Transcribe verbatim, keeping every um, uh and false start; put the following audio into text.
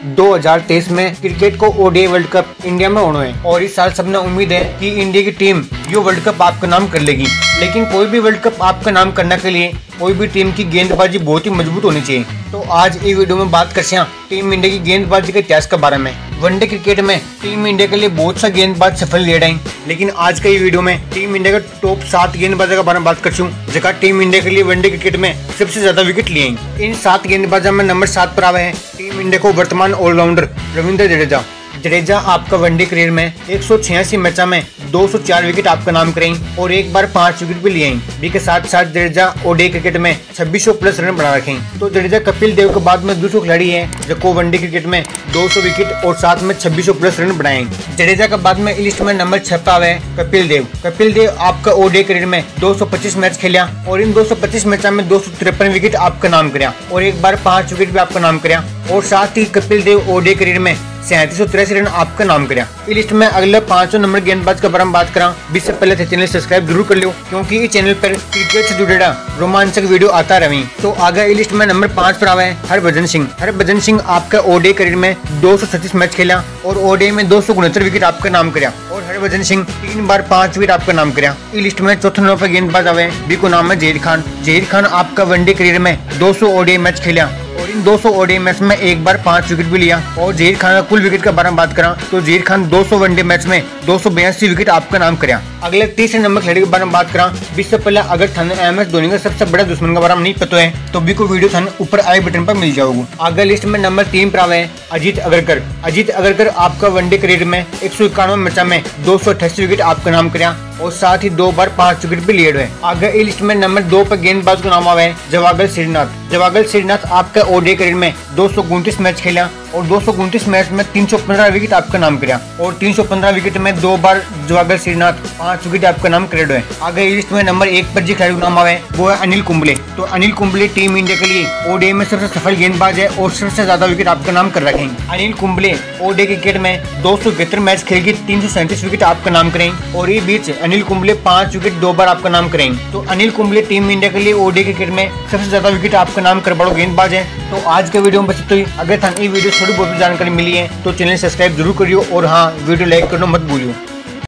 दो हज़ार तेईस में क्रिकेट को ओडीआई वर्ल्ड कप इंडिया में होना है और इस साल सबने उम्मीद है कि इंडिया की टीम यो वर्ल्ड कप आपका नाम कर लेगी। लेकिन कोई भी वर्ल्ड कप आपका नाम करने के लिए कोई भी टीम की गेंदबाजी बहुत ही मजबूत होनी चाहिए। तो आज इस वीडियो में बात करते हैं टीम इंडिया की गेंदबाजी के इतिहास के बारे में। वनडे क्रिकेट में टीम इंडिया के लिए बहुत सा गेंदबाज सफल ले रहे हैं, लेकिन आज के वीडियो में टीम इंडिया के टॉप सात गेंदबाजों के बारे में बात करती हूँ जगह टीम इंडिया के लिए वनडे क्रिकेट में सबसे ज्यादा विकेट लिए हैं। इन सात गेंदबाजों में नंबर सात पर आवे हैं टीम इंडिया को वर्तमान ऑलराउंडर रविंद्र जडेजा। जडेजा आपका वनडे करियर में एक सौ छियासी मैचों में दो सौ चार विकेट आपका नाम करें और एक बार पांच विकेट भी लिए हैं। भी के साथ साथ जडेजा ओडीआई क्रिकेट में छब्बीस सौ प्लस रन बना रखे हैं। तो जडेजा कपिल देव के बाद में दूसरा खिलाड़ी है जो वनडे क्रिकेट में दो सौ विकेट और साथ में छब्बीस सौ प्लस रन बनाए। जडेजा के बाद में लिस्ट में नंबर छह पर आवे कपिल देव। कपिल देव आपका ओडीआई करियर में दो सौ पच्चीस मैच खेलिया और इन दो सौ पच्चीस मैचों में दो सौ तिरपन विकेट आपका नाम कराया और एक बार पांच विकेट भी आपका नाम कराया और साथ ही कपिल देव ओडीआई करियर में सैंतीस सौ तिरासी रन आपका नाम कराया। इस लिस्ट में अगले पांचों नंबर गेंदबाज के बारे में बात करा इससे पहले चैनल सब्सक्राइब जरूर कर लो, क्योंकि इस चैनल पर क्रिकेट से जुड़ेगा रोमांचक वीडियो आता रही। तो आगे इस लिस्ट में नंबर पाँच पर आवे हरभजन सिंह। हरभजन सिंह आपका ओडीआई करियर में दो सौ छत्तीस मैच खेला और ओडीआई में दो सौ उनहत्तर विकेट आपका नाम कराया और हरभजन सिंह तीन बार पांच विकेट आपका नाम कराया। इस लिस्ट में चौथे नंबर पर गेंदबाज आवे जिसका नाम है जहीर खान। जहीर खान आपका वनडे करियर में दो सौ ओडीआई मैच खेला और इन दो सौ ओडीआई मैच में एक बार पांच विकेट भी लिया। और जहीर खान का कुल विकेट के बारे में बात करा तो जहीर खान दो सौ वनडे मैच में दो सौ बयासी विकेट आपका नाम कराया। अगले तीसरे नंबर खिलाड़ी के बारे में बात करा इससे पहले अगर थाने एम एस धोनी का सबसे बड़ा दुश्मन के बारे में नहीं पता है तो भी को वीडियो थाने ऊपर आई बटन पर मिल जाओगे। आगे लिस्ट में नंबर तीन पर आवे अजीत अग्रकर। अजीत अग्रकर आपका वनडे करियर में एक सौ इक्यानवे मैच में दो सौ अठासी विकेट आपका नाम कराया और साथ ही दो बार पांच विकेट भी लिए हुए। आगे इस लिस्ट में नंबर दो पर गेंदबाज का नाम आवे जवागल श्रीनाथ। जवागल श्रीनाथ आपका ओडीआई करियर में दो सौ उनतीस मैच खेला और दो सौ उनतीस मैच में तीन सौ पंद्रह विकेट आपका नाम कराया और तीन सौ पंद्रह विकेट में दो बार जवागल श्रीनाथ पांच विकेट आपका नाम क्रेडिट है। आगे इस लिस्ट में नंबर एक पर जो खिलाड़ी का नाम आवे वो है अनिल कुंबले। तो अनिल कुंबले टीम इंडिया के लिए ओडीआई में सबसे सफल गेंदबाज है और सबसे ज्यादा विकेट आपका नाम कर रखे हैं। अनिल कुंबले ओडीआई क्रिकेट में दो सौ इकहत्तर मैच खेल के तीन सौ सैंतीस विकेट आपका नाम करें और ये बीच अनिल कुंबले पांच विकेट दो बार आपका नाम करें। तो अनिल कुंबले टीम इंडिया के लिए ओडीआई क्रिकेट में सबसे ज्यादा विकेट आपका नाम कर बड़ो गेंदबाज है। तो आज के वीडियो में बस इतना ही। अगर थाने ये वीडियो थोड़ी बहुत जानकारी मिली है तो चैनल सब्सक्राइब जरूर करियो और हाँ वीडियो लाइक करना मत भूलियो।